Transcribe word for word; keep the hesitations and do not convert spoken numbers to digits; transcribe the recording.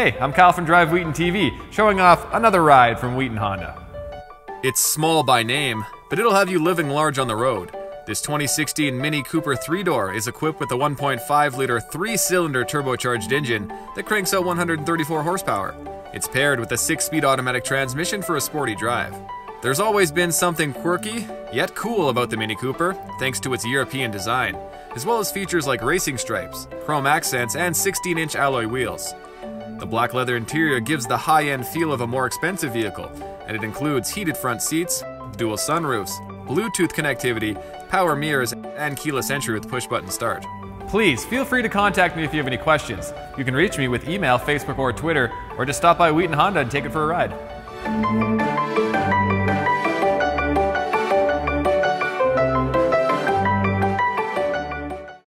Hey, I'm Kyle from Drive Wheaton T V, showing off another ride from Wheaton Honda. It's small by name, but it'll have you living large on the road. This twenty sixteen Mini Cooper three-door is equipped with a one point five liter three-cylinder turbocharged engine that cranks out one hundred thirty-four horsepower. It's paired with a six-speed automatic transmission for a sporty drive. There's always been something quirky, yet cool about the Mini Cooper, thanks to its European design, as well as features like racing stripes, chrome accents, and sixteen inch alloy wheels. The black leather interior gives the high-end feel of a more expensive vehicle, and it includes heated front seats, dual sunroofs, Bluetooth connectivity, power mirrors, and keyless entry with push-button start. Please feel free to contact me if you have any questions. You can reach me with email, Facebook, or Twitter, or just stop by Wheaton Honda and take it for a ride.